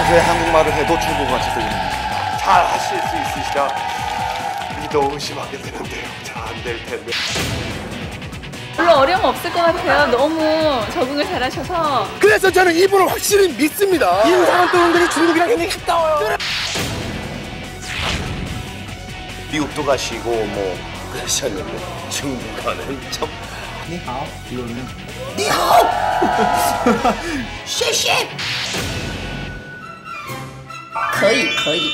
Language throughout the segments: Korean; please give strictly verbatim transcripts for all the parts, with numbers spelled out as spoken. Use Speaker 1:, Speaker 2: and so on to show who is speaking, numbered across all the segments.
Speaker 1: 평소에 한국말을 해도 중국어같이 들립니다. 잘 하실 수 있으시라 믿어 의심하게 되는데요. 잘 안 될 텐데.
Speaker 2: 별로 어려움 없을 것 같아요. 너무 적응을 잘하셔서.
Speaker 3: 그래서 저는 이분을 확실히 믿습니다. 인상을 떠는 데는 중국이랑 굉장히 가까워요.
Speaker 1: 미국도 가시고 뭐 그러셨는데 중국어는 참. 니하오 이거는 니하오 쉐쉐
Speaker 4: 可以可以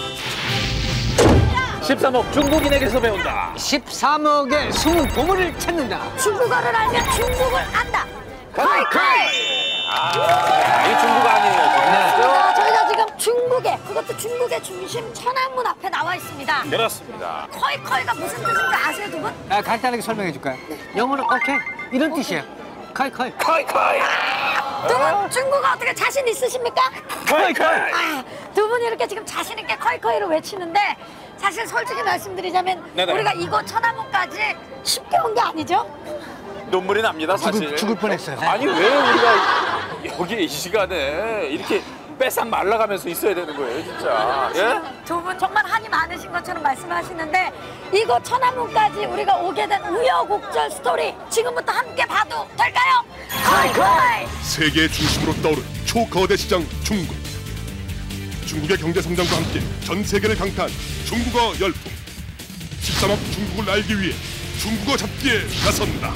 Speaker 5: 십삼억 중국인에게서 배운다.
Speaker 6: 십삼억의 숨은 보물을 찾는다.
Speaker 4: 중국어를 알면 중국을 안다.
Speaker 5: 카이카이. 아, 이 중국 아니에요.
Speaker 4: 자, 저희가 지금 중국에, 그것도 중국의 중심 천안문 앞에 나와 있습니다.
Speaker 5: 그렇습니다.
Speaker 4: 커이커이가 무슨 뜻인지 아세요, 두 분?
Speaker 6: 아, 간단하게 설명해 줄까요? 영어로 오케이 이런 뜻이에요. 카이카이.
Speaker 5: 카이카이.
Speaker 4: 두 분 중국어 어떻게 자신 있으십니까?
Speaker 5: 카이카이.
Speaker 4: 아, 두 분이 이렇게 지금 자신 있게 커이커이를 외치는데 사실 솔직히 말씀드리자면
Speaker 5: 네네.
Speaker 4: 우리가 이곳 천안문까지 쉽게 온 게 아니죠?
Speaker 5: 눈물이 납니다, 사실.
Speaker 6: 죽을, 죽을 뻔했어요.
Speaker 5: 아니, 왜 우리가 여기 이 시간에 이렇게 빼싹 말라가면서 있어야 되는 거예요, 진짜. 예?
Speaker 4: 두 분 정말 한이 많으신 것처럼 말씀하시는데 이곳 천안문까지 우리가 오게 된 우여곡절 스토리 지금부터 함께 봐도 될까요? 커이커이!
Speaker 7: 세계 중심으로 떠오른 초거대 시장 중국. 중국의 경제 성장과 함께 전 세계를 강타한 중국어 열풍. 십삼억 중국을 알기 위해 중국어 잡기에 나선다.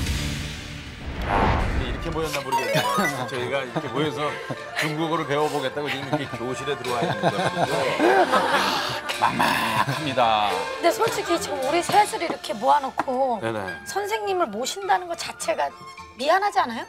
Speaker 5: 이렇게 모였나 모르겠네요. 저희가 이렇게 모여서 중국어를 배워보겠다고 지금 이렇게 교실에 들어와 있는 거예요. 막막합니다.
Speaker 4: 근데 솔직히 지금 우리 셋을 이렇게 모아놓고
Speaker 5: 네네.
Speaker 4: 선생님을 모신다는 것 자체가 미안하지 않아요?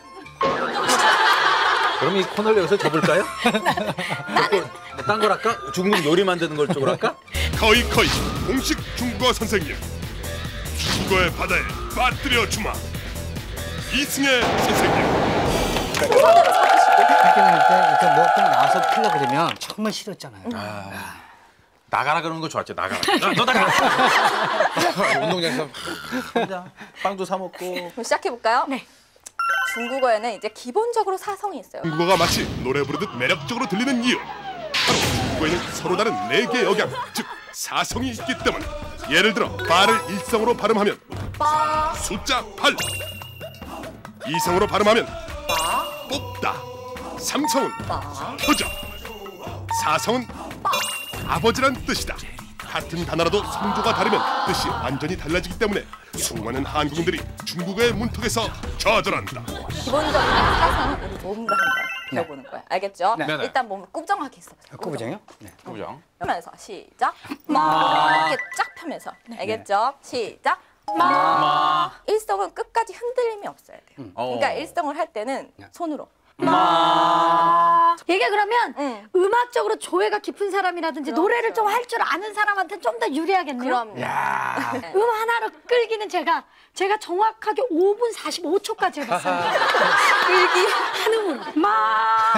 Speaker 5: 그럼 이 코너를 여기서 접을까요? 나는 딴 걸 할까? 중국 요리 만드는 걸 쪽으로 할까?
Speaker 7: 커이커이 공식 중국어 선생님. 중국어의 바다에 빠뜨려 주마. 이승혜 선생님.
Speaker 6: 학교다닐 때 이렇게 뭐좀 나와서 풀려 그러면 정말 싫었잖아요.
Speaker 5: 아, 나가라 그러는 거 좋았죠. 나가라. 야, 너 나가. 운동장에서 혼자 빵도 사 먹고.
Speaker 2: 그럼 시작해볼까요? 네. 중국어에는 이제 기본적으로 사성이 있어요.
Speaker 7: 중국어가 마치 노래 부르듯 매력적으로 들리는 이유. 바로 중국어에는 서로 다른 네 개의 억양, 즉 사성이 있기 때문. 예를 들어 바를 일성으로 발음하면
Speaker 2: 빠.
Speaker 7: 숫자 팔. 이성으로 발음하면 뽑다. 삼성은 표정. 사성은 아버지란 뜻이다. 같은 단어라도 성조가 다르면 뜻이 완전히 달라지기 때문에 수많은 한국인들이 중국어의 문턱에서 좌절한다.
Speaker 2: 기본적인 사성은 우리 몸으로 한번 배워보는 거예요. 알겠죠?
Speaker 6: 네.
Speaker 2: 일단 몸을 꾸정하게 있어보세요.
Speaker 6: 꾸부정이요? 네.
Speaker 5: 꾸부정.
Speaker 2: 펴면서 시작. 마. 이렇게 쫙 펴면서. 알겠죠? 시작. 마. 일성은 끝까지 흔들림이 없어야 돼요.
Speaker 6: 음.
Speaker 2: 그러니까 일성을 할 때는 손으로.
Speaker 4: 마. 이게 그러면
Speaker 2: 응.
Speaker 4: 음악적으로 조예가 깊은 사람이라든지
Speaker 2: 그렇죠.
Speaker 4: 노래를 좀 할 줄 아는 사람한테 좀 더 유리하겠네요.
Speaker 2: 그럼요.
Speaker 6: 야.
Speaker 4: 음 하나로 끌기는 제가 제가 정확하게 오 분 사십오 초까지 해봤어요. 끌기 한 음으로. 마.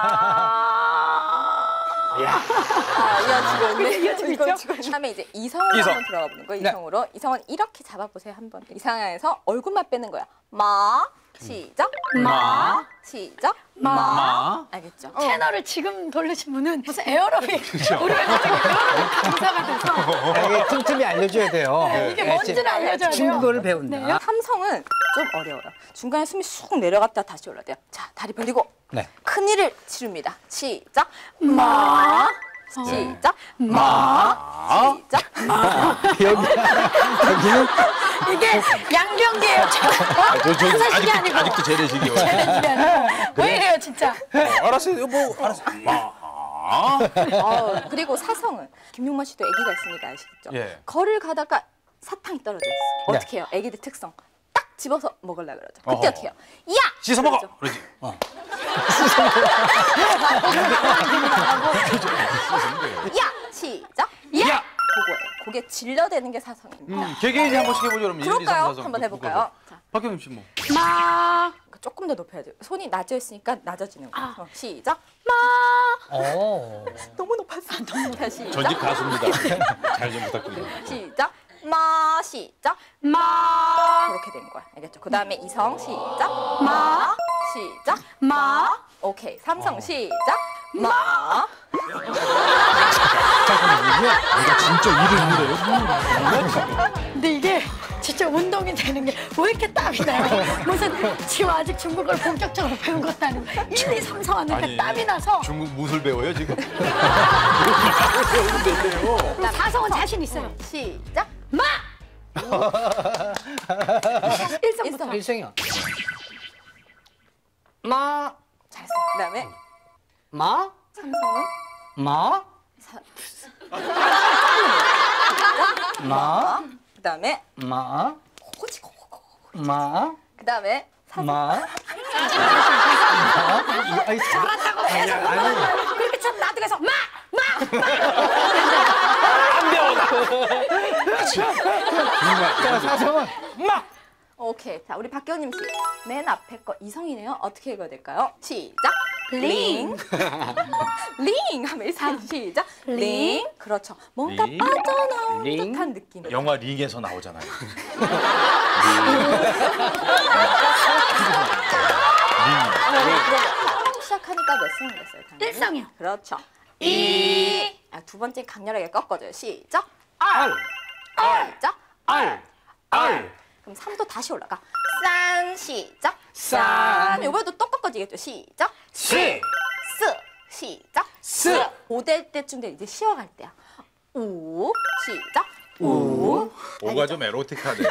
Speaker 6: 야.
Speaker 2: 아, 이어지고 있네.
Speaker 4: 이어지고 있죠?
Speaker 2: 그다음에 이제 이성으로
Speaker 5: 이성.
Speaker 2: 한번 들어가 보는 거예요.
Speaker 6: 네.
Speaker 2: 이성으로. 이성은 이렇게 잡아보세요. 한번. 이 상황에서 얼굴만 빼는 거야. 마. 시작. 마. 시작. 마. 알겠죠?
Speaker 4: 채널을 지금 돌리신 분은 무슨 에어로빅 우리가 나중에 에어로빅 강사가 돼서
Speaker 6: 이게 틈틈이 알려줘야 돼요.
Speaker 4: 이게
Speaker 6: 네,
Speaker 4: 뭔지를 알려줘야 돼요.
Speaker 6: 중국어를 배운다.
Speaker 4: 네.
Speaker 2: 삼성은 좀 어려워요. 중간에 숨이 쑥 내려갔다 다시 올라야 돼요. 자, 다리 벌리고
Speaker 6: 네.
Speaker 2: 큰일을 치릅니다. 시작. 마. 시작. 마. 시작.
Speaker 6: 여기 여기는
Speaker 4: 이게 양병기예요. 어?
Speaker 5: 저, 저,
Speaker 4: 한사식이
Speaker 5: 아직도,
Speaker 4: 아니고
Speaker 5: 아직도 재래식이요.
Speaker 4: 재래식이 아니고 왜 이래요 진짜.
Speaker 5: 알았어요. 뭐 알았어. 마.
Speaker 2: 어, 그리고 사성은 김용만 씨도 아기가 있으니까 아시겠죠?
Speaker 5: 예.
Speaker 2: 거리를 가다가 사탕이 떨어져 있어.
Speaker 6: 네.
Speaker 2: 어떻게 해요? 아기들 특성. 딱 집어서 먹으려고 그러죠. 그때
Speaker 5: 어허.
Speaker 2: 어떻게 해요? 야!
Speaker 5: 씻어 먹어.
Speaker 2: 그러죠.
Speaker 5: 그러지.
Speaker 2: 야! 시작.
Speaker 5: 야!
Speaker 2: 그거예요. 그게 질려대는 게 사성입니다.
Speaker 5: 음, 개개인이 한 번씩 해보죠, 그럼.
Speaker 2: 그럴까요?
Speaker 5: 이성,
Speaker 2: 한번
Speaker 5: 사성.
Speaker 2: 해볼까요? 자,
Speaker 5: 박경림 씨 뭐.
Speaker 4: 마.
Speaker 2: 그러니까 조금 더 높여야 돼요. 손이 낮아 있으니까 낮아지는 거예요. 어, 시작.
Speaker 6: 오.
Speaker 2: 너무 높았어. 너무 다시 시작.
Speaker 5: 전직 가수입니다. 잘 좀 부탁드립니다.
Speaker 2: 시작. 마 시작.
Speaker 4: 마.
Speaker 2: 이렇게 된 거야. 알겠죠? 그 다음에 이성 시작. 마 시작.
Speaker 4: 마.
Speaker 2: 오케이. 삼성 시작. 마.
Speaker 3: 내가 진짜 일을 해요.
Speaker 4: 근데 이게 진짜 운동이 되는 게 왜 이렇게 땀이 나요? 무슨 지금 아직 중국어를 본격적으로 배운 것도 아니고 일, 이, 삼, 사 하는데 땀이 나서
Speaker 5: 중국 무술 배워요 지금?
Speaker 4: 사성은 자신 있어요.
Speaker 2: 시작.
Speaker 4: 마! 일성부터.
Speaker 6: 일성이요. 마,
Speaker 2: 잘했어. 그다음에
Speaker 6: 마,
Speaker 2: 삼성은
Speaker 6: 마,
Speaker 2: 사.
Speaker 6: 마,
Speaker 2: 그다음에
Speaker 6: 마,
Speaker 2: 호지코코코.
Speaker 6: 마,
Speaker 2: 그다음에 사.
Speaker 6: 마. 이거 아이
Speaker 4: 잘한다고 계속 그렇게 참 나도 계속 마! 마!
Speaker 6: 자, 사성은 마.
Speaker 2: 오케이. 자, 우리 박경림 씨. 맨 앞에 거 이성이네요. 어떻게 읽어야 될까요? 시작. 링. 링 하면 일상 시작. 링. 그렇죠. 뭔가
Speaker 5: 링.
Speaker 2: 빠져나온
Speaker 6: 링.
Speaker 2: 듯한 느낌.
Speaker 5: 영화 링에서 나오잖아요.
Speaker 2: 처음 시작하니까 몇 성이 됐어요? 당연히?
Speaker 4: 일성이요.
Speaker 2: 그렇죠. 이. 아, 두 번째 강렬하게 꺾어줘요. 시작.
Speaker 6: 알,
Speaker 2: 시작.
Speaker 6: 알, 알.
Speaker 2: 그럼 삼도 다시 올라가. 산 시작.
Speaker 6: 산.
Speaker 2: 그럼 이번에도 또 꺾어지겠죠. 시작.
Speaker 6: 스.
Speaker 2: 스. 시작.
Speaker 6: 스.
Speaker 2: 오될 때쯤 돼 이제 쉬어갈 때야. 오. 시작. 오.
Speaker 5: 오가 좀 에로틱하네요.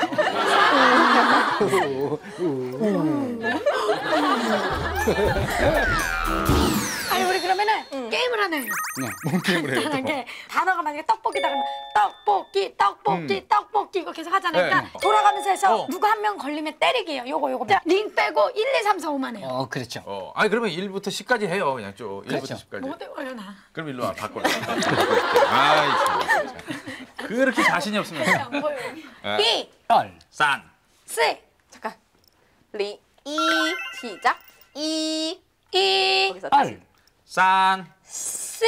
Speaker 4: 아니 우리 그러면은 게임을 하나요.
Speaker 5: 뭔 게임을 해요? 또?
Speaker 4: 간단하게 단어가 만약에 떡볶이다 그러면 떡볶이, 떡볶이, 떡볶이 이거 계속 하잖아요. 그러니까
Speaker 5: 네.
Speaker 4: 돌아가면서 해서
Speaker 5: 어.
Speaker 4: 누구 한 명 걸리면 때리기예요. 요거 요거. 자, 링 빼고 일, 이, 삼, 사, 오만 해요.
Speaker 6: 어, 그렇죠.
Speaker 5: 어, 아니 그러면 일부터 십까지 해요. 그냥 쭉 일부터
Speaker 6: 그렇죠.
Speaker 5: 십까지.
Speaker 4: 못 외워요 나.
Speaker 5: 그럼 일로 와 바꿔. 아이 참. 그렇게 자신이 없으면.
Speaker 4: 안 보여요.
Speaker 5: 네.
Speaker 4: 이,
Speaker 6: 알,
Speaker 5: 산.
Speaker 4: 스,
Speaker 2: 잠깐. 리. 이. 시작. 이.
Speaker 4: 이,
Speaker 2: 거기서 다시.
Speaker 6: 알.
Speaker 5: 산.
Speaker 4: 스.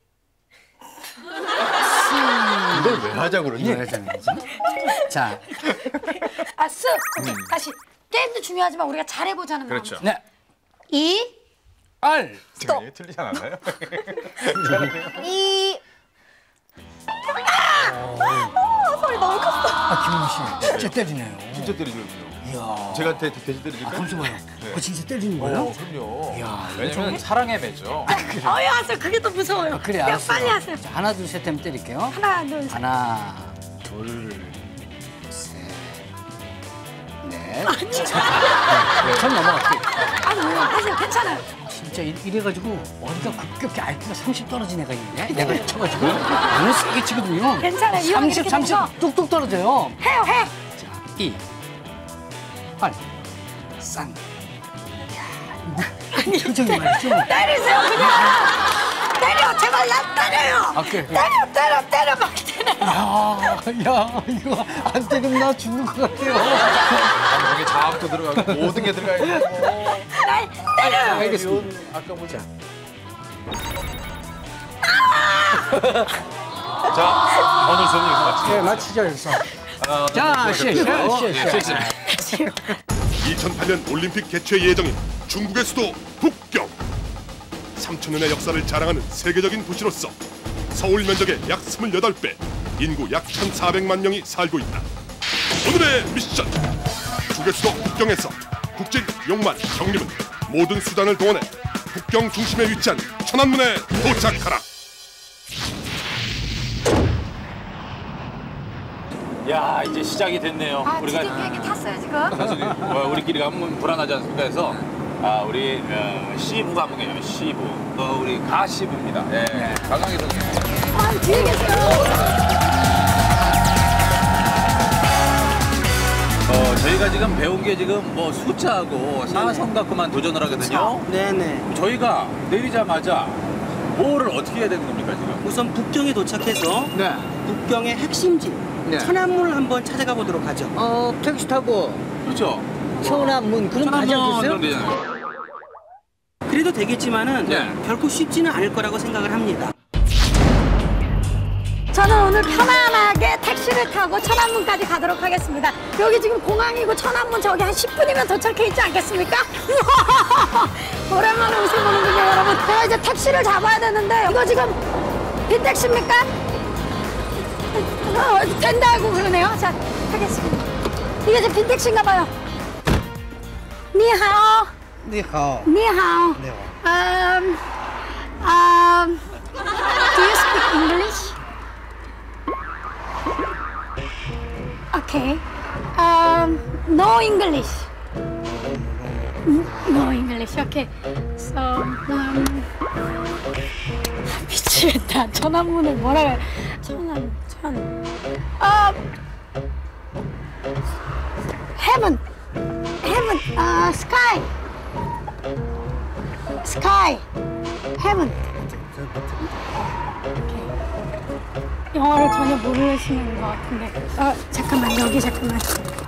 Speaker 5: 이걸 왜 하자 그러니?
Speaker 6: 이걸 하자면지. 자,
Speaker 4: 아, 스. 오케이. 다시. 게임도 중요하지만 우리가 잘해보자는 마음.
Speaker 5: 그렇죠.
Speaker 6: 네,
Speaker 4: 이,
Speaker 6: 알.
Speaker 5: 지금 얘 틀리지 않았나요?
Speaker 2: 이.
Speaker 6: 아, 김훈 씨, 진짜 때리네요.
Speaker 5: 진짜 때리죠.
Speaker 6: 이야.
Speaker 5: 제가 대, 대신 때려줄까?
Speaker 6: 잠시만요. 어, 진짜 때리는 거예요?
Speaker 5: 어, 그럼요.
Speaker 6: 이야,
Speaker 5: 왜냐면 사랑의 배죠.
Speaker 4: 어이 하세요. 그게 더 무서워요.
Speaker 6: 그래,
Speaker 4: 그냥
Speaker 6: 알았어요.
Speaker 4: 빨리 하세요.
Speaker 6: 자, 하나, 둘, 셋 하면 때릴게요.
Speaker 4: 하나, 둘, 셋.
Speaker 6: 하나, 둘, 셋, 넷. 자, 네, 전 넘어갈게요.
Speaker 4: 아니, 뭐야. 하세요. 괜찮아요.
Speaker 6: 진짜 이- 이래가지고 어디가 급격히 아이큐가 삼십 떨어진 애가 있네. 내가 쳐가지고 너무 세게 치거든요.
Speaker 4: 괜찮아요. 이왕
Speaker 6: 삼십,
Speaker 4: 이렇게
Speaker 6: 삼십
Speaker 4: 돼서.
Speaker 6: 뚝뚝 떨어져요.
Speaker 4: 해요, 해.
Speaker 6: 자, 이, 팔, 쌍. 이야, 이 표정이 말이죠.
Speaker 4: 때리세요, 그냥. 때려, 제발 나 때려요.
Speaker 6: 아, 그래.
Speaker 4: 때려, 때려, 때려, 막 때려.
Speaker 6: 야, 야, 이거 안 때리면 나 죽는 것 같아요.
Speaker 5: 여기 자학도 들어가고 모든 게 들어가 있고.
Speaker 4: 날 때려요.
Speaker 6: 알겠습니다.
Speaker 5: 아까 보자. 자, 오늘 수업은 여기서 마치겠습니다.
Speaker 6: 네, 마치죠, 여기서.
Speaker 5: 하나, 둘,
Speaker 6: 자,
Speaker 5: 셋,
Speaker 6: 시,
Speaker 5: 넷,
Speaker 6: 시,
Speaker 5: 넷,
Speaker 6: 시,
Speaker 5: 넷,
Speaker 6: 시.
Speaker 5: 넷.
Speaker 7: 이천팔 년 올림픽 개최 예정인 중국의 수도 북경. 삼천 년의 역사를 자랑하는 세계적인 도시로서 서울 면적의 약 스물여덟 배, 인구 약 천사백만 명이 살고 있다. 오늘의 미션! 중국의 수도 북경에서 국진, 용만, 경림은 모든 수단을 동원해 북경 중심에 위치한 천안문에 도착하라.
Speaker 5: 야, 이제 시작이 됐네요.
Speaker 4: 아,
Speaker 5: 우리가
Speaker 4: 지금 비행기 탔어요, 지금?
Speaker 5: 사실 어, 우리끼리 가면 불안하지 않습니까? 해서 아, 우리 어, 시부 가문이에요. 시부. 어, 우리 가시부입니다. 예. 가강이 선생님.
Speaker 4: 아, 뒤에 계세요.
Speaker 5: 어, 저희가 지금 배운 게 지금 뭐 숫자하고 사선 갖고만 도전을 하거든요.
Speaker 8: 네네.
Speaker 5: 저희가 내리자마자 뭐를 어떻게 해야 되는 겁니까 지금?
Speaker 8: 우선 북경에 도착해서
Speaker 6: 네.
Speaker 8: 북경의 핵심지
Speaker 6: 네.
Speaker 8: 천안문을 한번 찾아가 보도록 하죠.
Speaker 6: 어, 택시 타고
Speaker 5: 그렇죠?
Speaker 6: 천안문 그럼 가지
Speaker 5: 그럼
Speaker 6: 않겠어요?
Speaker 5: 되잖아요.
Speaker 8: 그래도 되겠지만은
Speaker 5: 네.
Speaker 8: 결코 쉽지는 않을 거라고 생각을 합니다.
Speaker 4: 저는 오늘 편안하게 택시를 타고 천안문까지 가도록 하겠습니다. 여기 지금 공항이고 천안문 저기 한 십 분이면 도착해 있지 않겠습니까? 오랜만에 오시는군요, 여러분. 제가 이제 택시를 잡아야 되는데 이거 지금 빈택시입니까? 어, 된다고 그러네요. 자, 하겠습니다. 이게 지금 빈택시인가 봐요. 니하오.
Speaker 3: 你好，
Speaker 4: 니하오.
Speaker 3: 你好。
Speaker 4: Um, um, do you speak English? Okay. Um, no English. No English. Okay. So, um, 미치겠다. 천안문을 뭐라 그래? 천안, 천. Um, heaven. Heaven. Uh, sky. Sky. Heaven. 영어를 전혀 모르시는 것 같은데. 어, 잠깐만, 여기 잠깐만.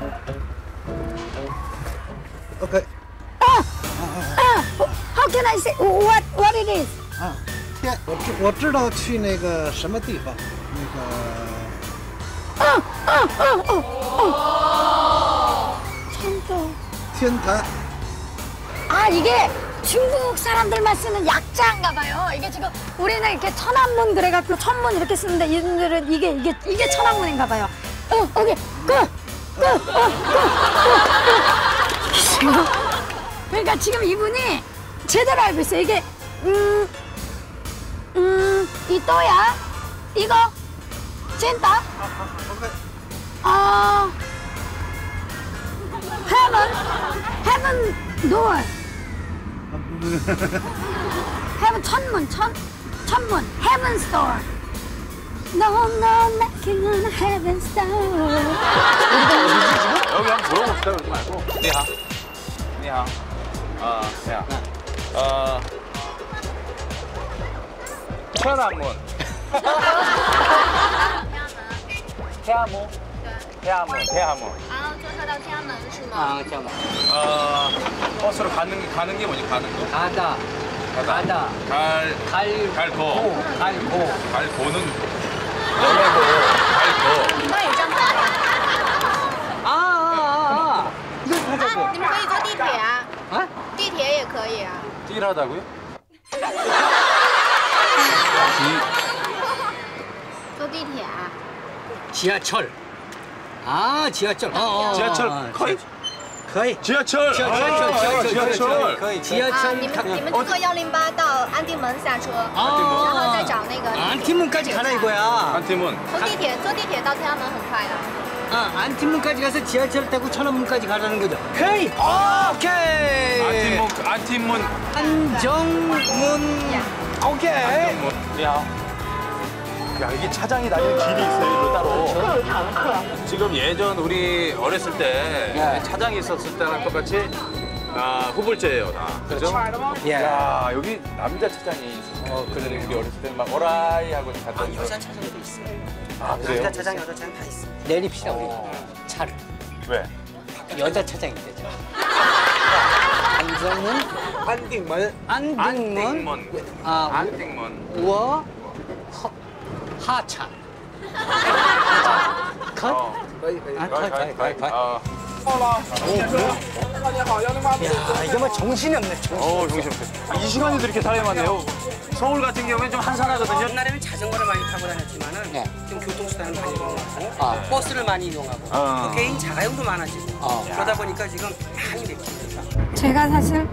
Speaker 3: OK，
Speaker 4: 아! 아! How can I say what what it is?
Speaker 3: 啊，天，我知我知道去那个什么地方，那个
Speaker 4: 어! 어! 어! 어! 어! 천도.
Speaker 3: 天坛。
Speaker 4: 아, 이게 중국 사람들만 쓰는 약자인가 봐요. 이게 지금 우리는 이렇게 천안문 그래갖고 천문 이렇게 쓰는데 이분들은 이게 이게 이게 천안문인가 봐요. 어, 오케이, 고, 고, 어, 고, 고. 지금 그러니까 지금 이분이 제대로 알고 있어요. 이게 음, 음, 이또야, 이거, 찐따, 어, heaven, heaven door. heaven 천문 천 천문 heaven's door. No no knocking on heaven's door.
Speaker 5: 여기 한번 물어봅시다. 그러지 말고. 니하. 니하. 어, 니하. 어, 천안문. 태아문. 태아문. 태아문.
Speaker 9: 然后坐车到天安门是吗？
Speaker 6: 아, 잠깐만.
Speaker 5: 어, 버스로 가는 가는 게 뭐지? 가는 거?
Speaker 6: 가다, 가다,
Speaker 5: 갈,
Speaker 6: 갈,
Speaker 5: 갈고,
Speaker 6: 고, 갈고.
Speaker 5: 갈고는 너네고 갈고.
Speaker 9: 那有这样的
Speaker 6: 아, 아, 아. 이거
Speaker 9: 啊？
Speaker 6: 가자고.
Speaker 9: 你们可以坐地铁啊，
Speaker 6: 어?
Speaker 9: 地铁也可以啊。
Speaker 5: 띠라다고요?
Speaker 9: 坐地铁啊？
Speaker 6: 지하철. 아, 지하철. 어, 어,
Speaker 5: 지하철
Speaker 6: 어,
Speaker 5: 거의?
Speaker 6: 可以.
Speaker 5: 지하철.
Speaker 6: 지하철,
Speaker 5: 아,
Speaker 6: 지하철,
Speaker 5: 지하철.
Speaker 6: 可以.
Speaker 9: 啊，
Speaker 6: 지하철.
Speaker 9: 你们你们坐幺零八到安定门下车，
Speaker 6: 아,
Speaker 9: 然后再找那个地铁
Speaker 6: 안티문까지 가라 이거야.
Speaker 5: 한 팀은
Speaker 9: 坐地铁，坐地铁到天安门很快的。
Speaker 6: 아, 안티문까지 가서 지하철 타고 천안문까지 가라는 거죠. 오케이. 오케이.
Speaker 5: 안팀문 안팀문
Speaker 6: 안정문. 오케이.
Speaker 5: 안팀문. 니하오. 야, 이게 차장이 다니는 길이 있어요, 이거 따로. 지금 예전 우리 어렸을 때
Speaker 6: 네.
Speaker 5: 차장이 있었을 때랑 똑같이 아, 후불제예요, 다. 그죠?
Speaker 6: 예.
Speaker 5: 야, 여기 남자 차장이 있었어요. 어, 그래 우리 어렸을 때 막 어라이 하고 갔던 거.
Speaker 8: 여자 차장도 있어요.
Speaker 5: 아, 그래요?
Speaker 8: 남자 차장, 여자 차장 다 있어.
Speaker 6: 내립시다 우리. 차를.
Speaker 5: 왜?
Speaker 6: 여자 차장인데 저. 안정문.
Speaker 3: 안딩만.
Speaker 6: 안등문.
Speaker 5: 안띵문.
Speaker 6: 아,
Speaker 5: 안띵문.
Speaker 6: 워. 허, 하차. 컷.
Speaker 5: 어.
Speaker 6: 아, 컷,
Speaker 5: 가이,
Speaker 6: 컷,
Speaker 5: 가이,
Speaker 6: 컷, 컷.
Speaker 5: 어.
Speaker 6: 야, 이거 뭐 정신이 없네. 정신.
Speaker 5: 어, 정신없어. 이 시간에도 이렇게 사람이 많네요. 서울 같은 경우에는 좀 한산하거든요.
Speaker 8: 옛날에는 자전거를 많이 타고 다녔지만은
Speaker 6: 네.
Speaker 8: 좀 교통수단을 많이 이용하고
Speaker 6: 아.
Speaker 8: 버스를 많이 이용하고
Speaker 5: 어.
Speaker 8: 개인 자가용도 많아지고
Speaker 6: 어.
Speaker 8: 그러다 보니까 지금 많이 맥힙니다.
Speaker 4: 제가 사실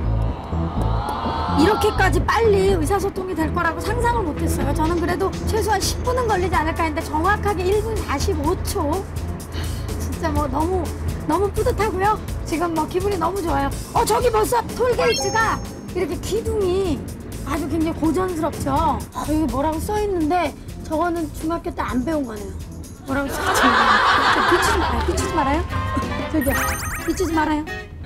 Speaker 4: 이렇게까지 빨리 의사소통이 될 거라고 상상을 못했어요. 저는 그래도 최소한 십 분은 걸리지 않을까 했는데 정확하게 일 분 사십오 초. 진짜 뭐 너무 너무 뿌듯하고요. 지금 뭐 기분이 너무 좋아요. 어, 저기 벌써 톨게이트가 이렇게 기둥이 아주 굉장히 고전스럽죠. 어, 여기 뭐라고 써 있는데 저거는 중학교 때 안 배운 거네요. 뭐라고 써 있지? 저 비치지 말아요. 비치지 말아요. 저기요. 비치지 말아요.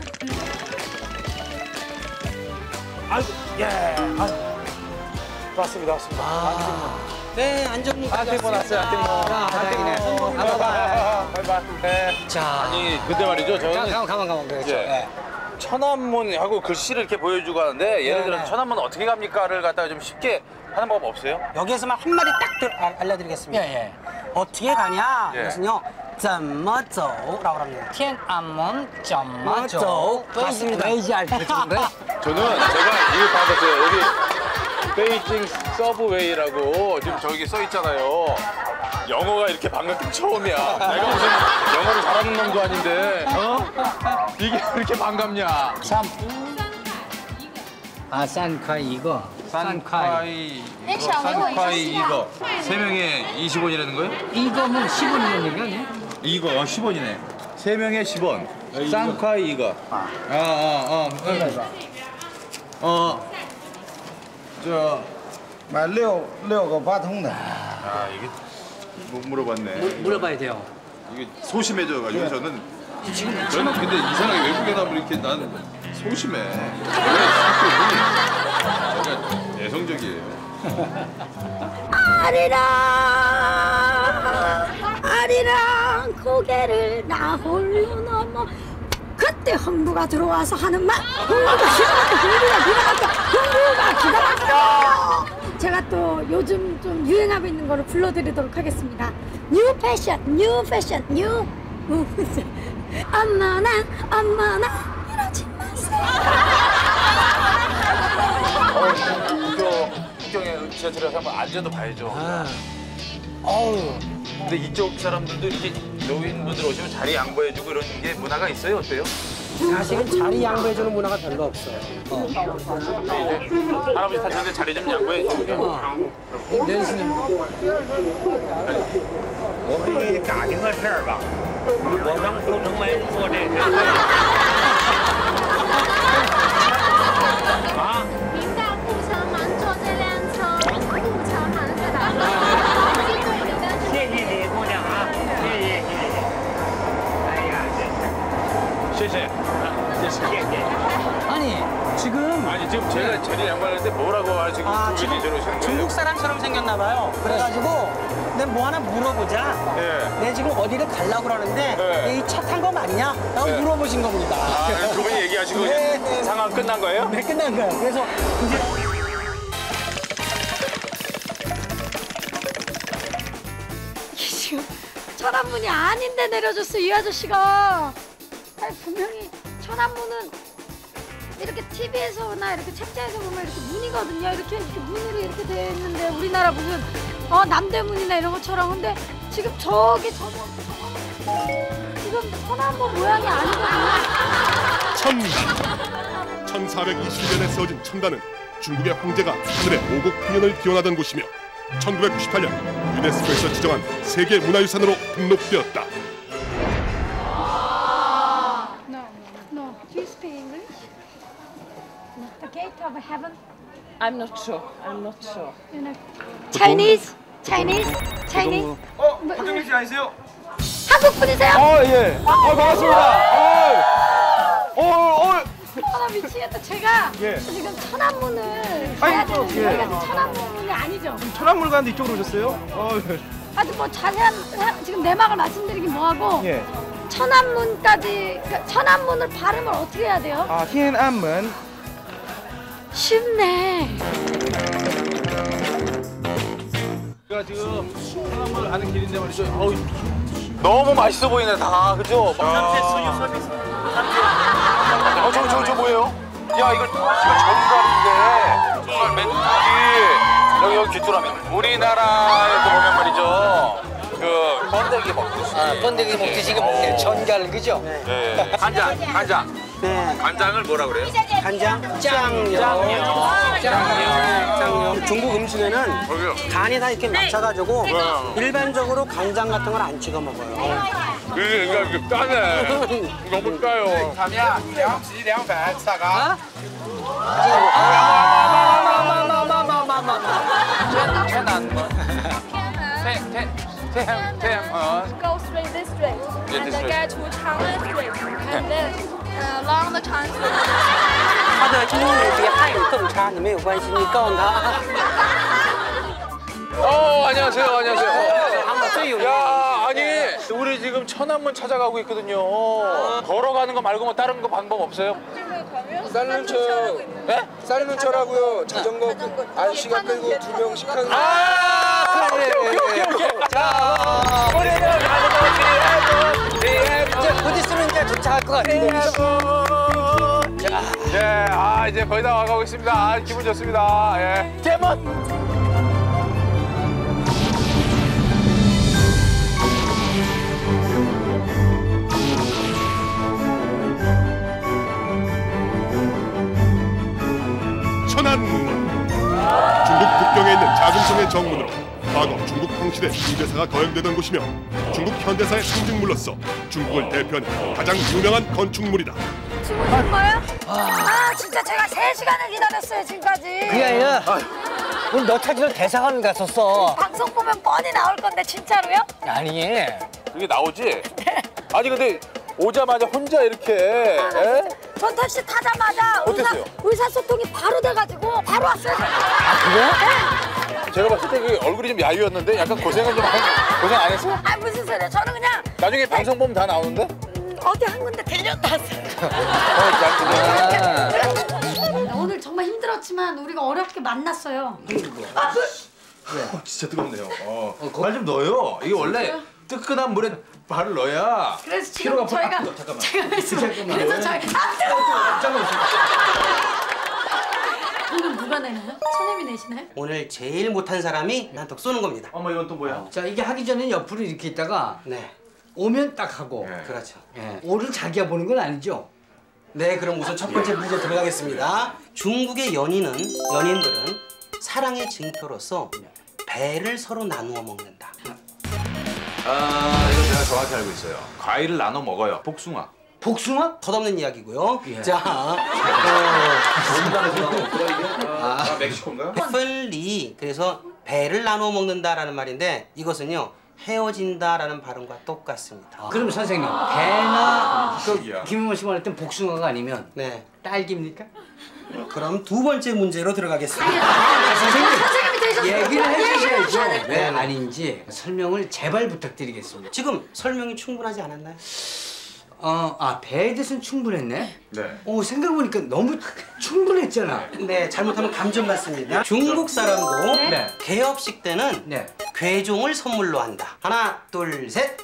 Speaker 5: 아이고, 예. 아이고. 왔습니다, 왔습니다.
Speaker 6: 아,
Speaker 8: 네, 안정문.
Speaker 5: 안띵문 왔어요, 안띵문.
Speaker 6: 다행이네.
Speaker 5: 바이바이. 바이바이. 네.
Speaker 6: 자.
Speaker 5: 아니, 근데 말이죠,
Speaker 6: 가만,
Speaker 5: 저는
Speaker 6: 가만, 가만, 가만. 그렇죠.
Speaker 5: 예.
Speaker 6: 예.
Speaker 5: 천안문하고 글씨를 이렇게 보여주고 하는데 예를 들어서
Speaker 8: 네.
Speaker 5: 천안문 어떻게 갑니까를 갖다가 좀 쉽게 하는 방법 없어요?
Speaker 8: 여기에서만 한 마디 딱 들- 알- 알려드리겠습니다.
Speaker 6: 예, 예.
Speaker 8: 어떻게 가냐?
Speaker 5: 예.
Speaker 8: 그것은요, 怎么走라고 합니다.
Speaker 6: 天安门怎么走
Speaker 8: 走 맞습니다.
Speaker 6: 왜이지 알겠는데?
Speaker 5: 저는 제가 이거 받았어요. 여기 베이징 서브웨이라고 지금 저기 써 있잖아요. 영어가 이렇게 방금 처음이야. 내가 무슨 영어를 잘하는 놈도 아닌데, 어? 이게 왜 이렇게 반갑냐?
Speaker 6: 삼. 아, 산카이 이거. 산카이.
Speaker 5: 산카이 이거, 산카이 이거. 세 명에 이십 원이라는 거예요?
Speaker 6: 이거면 십 원이라는 얘기 아니야?
Speaker 5: 이거 어, 십 원이네. 세 명에 십 원. 산카이 이거. 아, 아, 아. 어, 어, 저,
Speaker 3: 买六六个八通的。
Speaker 5: 아 이게 못 물어봤네.
Speaker 6: 물어봐야 돼요.
Speaker 5: 이게 소심해져가지고 저는 저는 근데 이상하게 외국에 나면 이렇게 나는 소심해. 원래 성격이 약간 내성적이에요.
Speaker 4: 아리랑 아리랑 고개를 나 홀로 넘어 그때 흥부가 들어와서 하는 말 흥부가 기가 막혀 흥부가 기가 막혀 흥부가 기가 막혀 제가 또 요즘 좀 유행하고 있는 거를 불러드리도록 하겠습니다. 뉴 패션 뉴 패션 뉴 엄마 나 엄마 나 이러지 마세요.
Speaker 5: 이거 국경에 지하철에 한번 앉아도 봐야죠.
Speaker 8: 어우,
Speaker 5: 근데 이쪽 사람들도 이렇게 노인분들 오시면 자리 양보해주고 이런 게 문화가 있어요? 어때요?
Speaker 8: 사실은 자리 양보해주는 문화가 별로 없어요.
Speaker 5: 할아버지 타시는데 자리 좀 양보해주고.
Speaker 6: 내시는
Speaker 10: 我们这家庭的事儿吧，我能不能来做这个？啊？
Speaker 9: 明代护城门坐这辆车，护城门是吧？记住你的。
Speaker 10: 谢谢你，姑娘啊，谢谢谢谢。哎呀，谢谢，谢谢，谢谢。
Speaker 6: 아니, 지금
Speaker 5: 아니 지금 제가 자리 양보하는데 뭐라고 하 지금
Speaker 8: 아,
Speaker 5: 두
Speaker 8: 지금
Speaker 5: 분이 저러시는 거예요?
Speaker 8: 중국 사람처럼 생겼나 봐요. 그래가지고 내가 뭐 하나 물어보자.
Speaker 5: 예.
Speaker 8: 내가 지금 어디를 가려고 그러는데
Speaker 5: 네.
Speaker 8: 이 차 탄 거 맞냐? 라고
Speaker 5: 네.
Speaker 8: 물어보신 겁니다.
Speaker 5: 아, 두 분이 얘기하시고
Speaker 8: 네,
Speaker 5: 이제
Speaker 8: 네.
Speaker 5: 상황 끝난 거예요?
Speaker 8: 네, 끝난 거예요. 그래서 이제
Speaker 4: 지금 천안문이 아닌데 내려줬어 이 아저씨가. 아니 분명히 천안문은 이렇게 티비에서나 이렇게 책자에서 보면 이렇게 문이거든요. 이렇게 이렇게 문으로 이렇게 돼 있는데 우리나라 무슨 어 남대문이나 이런 것처럼. 근데 지금 저기 저거 저거 지금 천안문 모양이 아니거든요.
Speaker 7: 천단. 천사백이십 년에 세워진 천단은 중국의 황제가 하늘의 오곡 풍년을 기원하던 곳이며 천구백구십팔 년 유네스코에서 지정한 세계 문화유산으로 등록되었다.
Speaker 4: No, no. Do you speak English? No. The gate of heaven.
Speaker 11: I'm not sure. I'm not sure.
Speaker 4: You know. Chinese, Chinese, Chinese.
Speaker 3: 어, 박경민 씨 아니세요?
Speaker 4: 한국 분이세요?
Speaker 3: 아 예. 아 반갑습니다. 아, 어, 어.
Speaker 4: 아, 나 미치겠다. 제가
Speaker 3: 예.
Speaker 4: 지금 천안문을 가야
Speaker 3: 아니,
Speaker 4: 되는데
Speaker 3: 예.
Speaker 4: 여기가 천안문이 아니죠?
Speaker 3: 천안물 가는데 이쪽으로 오셨어요? 어, 예.
Speaker 4: 아주 뭐 자세한 사- 지금 내막을 말씀드리긴 뭐하고
Speaker 3: 예.
Speaker 4: 천안문까지 그러니까 천안문을 발음을 어떻게 해야 돼요?
Speaker 3: 아, thiên安门.
Speaker 4: 쉽네.
Speaker 5: 제가 지금 천안문 가는 길인데 말이죠. 어우, 너무 맛있어 보이네 다, 그죠? 삼재 수유 서비스. 어, 저, 저, 저 뭐예요? 야, 이거, 이거 전갈인데. 전갈 맨 여기, 여기 귀뚜라미. 우리나라에서 보면 말이죠. 그, 번데기 먹듯이.
Speaker 6: 아, 번데기 먹듯이 이거 전갈 그죠?
Speaker 5: 네. 간장, 간장.
Speaker 8: 네.
Speaker 5: 간장을 뭐라 그래요?
Speaker 8: 간장, 짱요, 짱요, 짱요. 중국 음식에는
Speaker 5: 저기요.
Speaker 8: 간이 다 이렇게 맞춰가지고 일반적으로 간장 같은 걸 안 찍어 먹어요.
Speaker 5: 이게, 이게, 이게 짜네. 너무 짜요.
Speaker 3: 감야, 양지 양백 사가.
Speaker 5: 천안문. 태, 태, 태양, 태양, 어.
Speaker 9: Go straight this way,
Speaker 5: Yeah,
Speaker 9: and
Speaker 5: this
Speaker 9: then
Speaker 5: way.
Speaker 9: get to Chang'an Street, and then uh, along the Chang'an Street.
Speaker 8: 他的英语比汉语更差，你没有关系，你告诉他。
Speaker 5: 어, 안녕하세요, 안녕하세요.
Speaker 8: 한번 또 요.
Speaker 5: 야, 아니, 우리 지금 천안문 찾아가고 있거든요. 걸어가는 거 말고 뭐 다른 거 방법 없어요?
Speaker 3: 쌀는 척.
Speaker 5: 네?
Speaker 3: 쌀는 척하고요. 자전거 아저씨가 끌고 두 명씩 하는 거.
Speaker 5: 아, 오케이, 오케이, 오케이, 오케이. 자, 우리는
Speaker 8: 이제 곧 있으면 이제 도착할 것 같은데.
Speaker 5: 예, 아 이제 거의 다 와가고 있습니다. 아, 기분 좋습니다. 예. 제몬.
Speaker 7: 천안문. 중국 북경에 있는 작은 성의 정문으로 과거 중국 황실의 중대사가 거행되던 곳이며 중국 현대사의 상징물로서 중국을 대표하는 가장 유명한 건축물이다.
Speaker 4: 주무신 거예요? 아 진짜 제가 세 시간을 기다렸어요 지금까지.
Speaker 8: 그게 아니라 우리 너 찾으러 대사관 갔었어.
Speaker 4: 방송 보면 뻔히 나올 건데 진짜로요?
Speaker 8: 아니.
Speaker 5: 그게 나오지? 아니 근데 오자마자 혼자 이렇게 에?
Speaker 4: 전 택시 타자마자 의사,
Speaker 5: 어땠어요?
Speaker 4: 의사소통이 바로 돼가지고 바로 왔어요.
Speaker 8: 아
Speaker 5: 제가 봤을 때 그 얼굴이 좀 야유였는데 약간 고생을 좀 한, 고생 안 했어?
Speaker 4: 아 무슨 소리야? 저는 그냥
Speaker 5: 나중에 방송 보면 다 나오는데?
Speaker 4: 음, 어디 한 군데 들렸다 왔어요.
Speaker 5: 어,
Speaker 4: 오늘 정말 힘들었지만 우리가 어렵게 만났어요.
Speaker 5: 아, 어, 진짜 뜨겁네요. 어, 말 좀 넣어요. 이게 원래 뜨끈한 물에 발을 넣어야
Speaker 4: 그래서 지금
Speaker 5: 피로가
Speaker 4: 저희가
Speaker 5: 아, 잠깐만.
Speaker 4: 제가 그래서,
Speaker 5: 잠깐만.
Speaker 4: 그래서 저희 아 뜨거워!
Speaker 5: 잠깐만.
Speaker 4: 오늘 누가 내나요? 선생님이 내시나요?
Speaker 8: 오늘 제일 못한 사람이 한턱 쏘는 겁니다.
Speaker 5: 어머 이건 또 뭐야?
Speaker 6: 자, 이게 하기 전에 옆으로 이렇게 있다가
Speaker 8: 네.
Speaker 6: 오면 딱 하고.
Speaker 5: 네.
Speaker 8: 그렇죠.
Speaker 6: 예. 오를 자기가 보는 건 아니죠?
Speaker 8: 네, 그럼 우선 첫 번째 문제 들어가겠습니다. 중국의 연인은 연인들은 사랑의 증표로서 배를 서로 나누어 먹는다.
Speaker 5: 아 이거 제가 정확히 알고 있어요. 과일을 나눠 먹어요. 복숭아.
Speaker 6: 복숭아?
Speaker 8: 덧없는 이야기고요.
Speaker 6: 예.
Speaker 8: 자, 어,
Speaker 5: 아 멕시코인가?
Speaker 8: 패플리 그래서 배를 나누어 먹는다라는 말인데 이것은요 헤어진다라는 발음과 똑같습니다.
Speaker 6: 아, 그럼 선생님 배나 그
Speaker 5: 신기하다.
Speaker 6: 김용원 씨 말했던 복숭아가 아니면
Speaker 8: 네.
Speaker 6: 딸기입니까?
Speaker 8: 그럼 두 번째 문제로 들어가겠습니다.
Speaker 6: 선생님
Speaker 4: 선생님이 되셨어요.
Speaker 6: 얘기를 해주셔야죠.
Speaker 4: 네.
Speaker 6: 왜 아닌지 설명을 제발 부탁드리겠습니다.
Speaker 8: 지금 설명이 충분하지 않았나요?
Speaker 6: 어, 아 배에 대해서는 충분했네.
Speaker 5: 네.
Speaker 6: 오 생각해보니까 너무 충분했잖아.
Speaker 8: 네, 잘못하면 감점 받습니다. 중국 사람도
Speaker 6: 네.
Speaker 8: 개업식 때는
Speaker 6: 네.
Speaker 8: 괴종을 선물로 한다. 하나, 둘, 셋.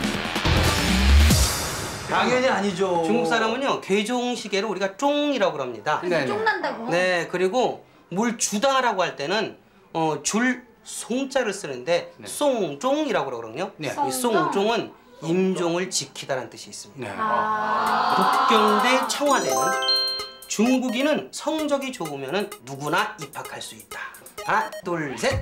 Speaker 5: 당연히 아니죠.
Speaker 8: 중국 사람은요 괴종 시계를 우리가 쫑이라고 그럽니다.
Speaker 6: 네.
Speaker 4: 쫑난다고?
Speaker 8: 네, 그리고 뭘 주다라고 할 때는 어, 줄 송자를 쓰는데
Speaker 6: 네.
Speaker 8: 송종이라고 그러거든요.
Speaker 6: 네.
Speaker 8: 이 송종은 임종을 지키다라는 뜻이 있습니다.
Speaker 6: 네.
Speaker 8: 북경대 청와대는 중국인은 성적이 좋으면 누구나 입학할 수 있다. 하나, 둘, 셋.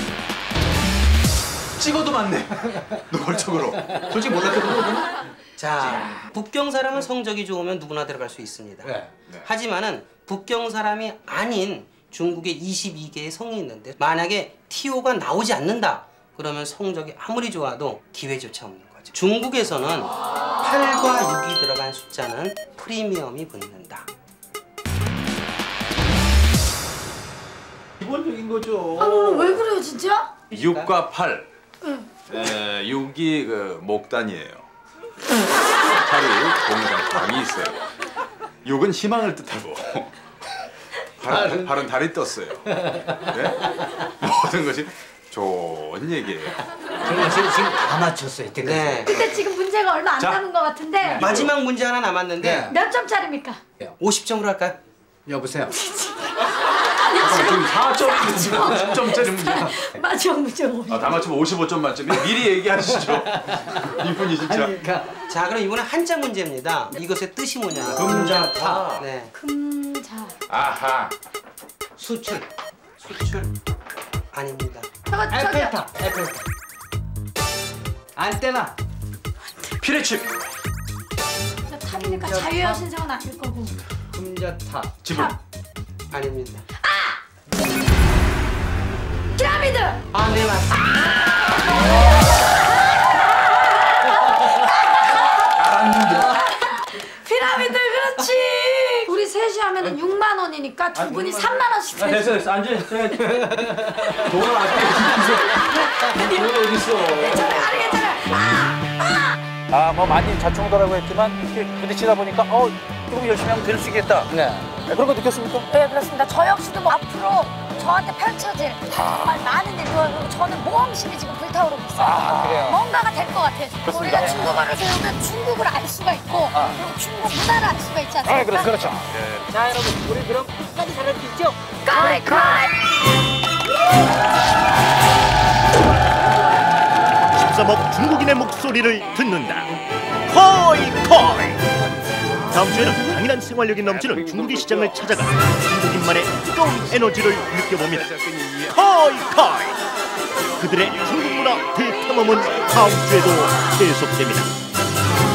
Speaker 5: 찍어도 맞네. 노골적으로. 솔직히 몰랐던 거거든.
Speaker 8: 자, 북경 사람은 성적이 좋으면 누구나 들어갈 수 있습니다.
Speaker 6: 네.
Speaker 5: 네.
Speaker 8: 하지만은 북경 사람이 아닌 중국에 이십이 개의 성이 있는데 만약에 티오가 나오지 않는다. 그러면 성적이 아무리 좋아도 기회조차 없는 거죠. 중국에서는 팔과 육이 들어간 숫자는 프리미엄이 붙는다.
Speaker 5: 기본적인 거죠.
Speaker 4: 아, 왜 그래요 진짜?
Speaker 1: 육과 팔.
Speaker 4: 응.
Speaker 1: 에, 육이 그 목단이에요. 팔이 공단이 있어요. 육은 희망을 뜻하고 팔은, 팔은 달이 떴어요. 네? 모든 것이 좋은 얘기예요.
Speaker 6: 정말 지금 지금 다 맞췄어요 이때까지.
Speaker 8: 네.
Speaker 4: 근데 지금 문제가 얼마 안
Speaker 8: 자.
Speaker 4: 남은 것 같은데
Speaker 8: 마지막 문제 하나 남았는데
Speaker 6: 네.
Speaker 4: 몇 점짜리입니까?
Speaker 8: 오십 점으로 할까요?
Speaker 6: 여보세요.
Speaker 1: 지금 사 점인데 지금 오십 점짜리 문제야.
Speaker 4: 마지막 문제 오십.
Speaker 1: 아, 다 맞추면 오십오 점 만점이 미리 얘기하시죠. 이분이 진짜.
Speaker 6: 그러니까
Speaker 8: 자, 그럼 이번엔 한자 문제입니다. 이것의 뜻이 뭐냐?
Speaker 6: 금자타.
Speaker 8: 네.
Speaker 4: 금자.
Speaker 1: 아하.
Speaker 6: 수출.
Speaker 8: 수출 아닙니다.
Speaker 4: 저거 저기요.
Speaker 6: 에펠탑. 에펠탑. 안테나.
Speaker 1: 피레칩.
Speaker 4: 저 탑이니까 자유의 신상은 아닐 거고.
Speaker 6: 금자타.
Speaker 1: 지붕.
Speaker 8: 아닙니다.
Speaker 4: 피라미드.
Speaker 8: 아, 네, 맞습니다.
Speaker 4: 피라미드 그렇지. 우리 셋이 하면은 육만 원이니까 두 분이 삼만 원씩 내세요.
Speaker 10: 됐어 됐어 앉아. 돈을 아껴. 돈이 어디 있어?
Speaker 4: 괜찮아요. 아니 괜찮아요. 아, 아.
Speaker 5: 아, 뭐 많이 자충우도라고 했지만 이렇게 부딪히다 보니까 어, 조금 열심히 하면 될 수 있겠다.
Speaker 6: 네.
Speaker 5: 네, 그런 거 느꼈습니까?
Speaker 4: 네, 그렇습니다. 저 역시도 뭐 앞으로 저한테 펼쳐질 정말 많은 일들, 그리고 저는 모험심이 지금 불타오르고 있어요.
Speaker 6: 아, 그래요?
Speaker 4: 뭔가가 될 것 같아요. 우리가 중국어를 배우면 중국을 알 수가 있고,
Speaker 6: 아.
Speaker 4: 그리고 중국 문화를 알 수가 있지 않습니까?
Speaker 6: 아, 그렇죠, 그렇죠.
Speaker 8: 자, 여러분, 우리 그럼 끝까지 잘할 수 있죠?
Speaker 4: 가이, 가이!
Speaker 12: 십삼억 중국인의 목소리를 듣는다. 코이 코이. 다음 주에는 강인한 생활력이 넘치는 중국의 시장을 찾아가 중국인만의 뜨거운 에너지를 느껴봅니다. 코이 코이. 그들의 중국 문화 대탐험은 다음 주에도 계속됩니다.